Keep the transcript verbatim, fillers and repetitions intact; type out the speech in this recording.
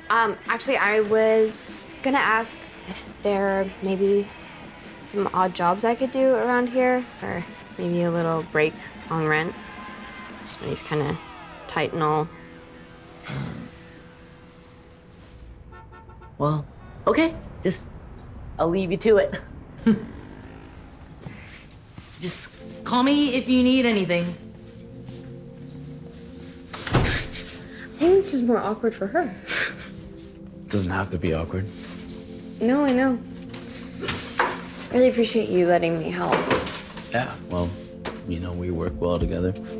Um, actually, I was gonna ask if there are maybe some odd jobs I could do around here, or maybe a little break on rent. Just when he's kind of tight and all. Well, okay. Just, I'll leave you to it. Just call me if you need anything. I think this is more awkward for her. It doesn't have to be awkward. No, I know. Really appreciate you letting me help. Yeah, well, you know, we work well together.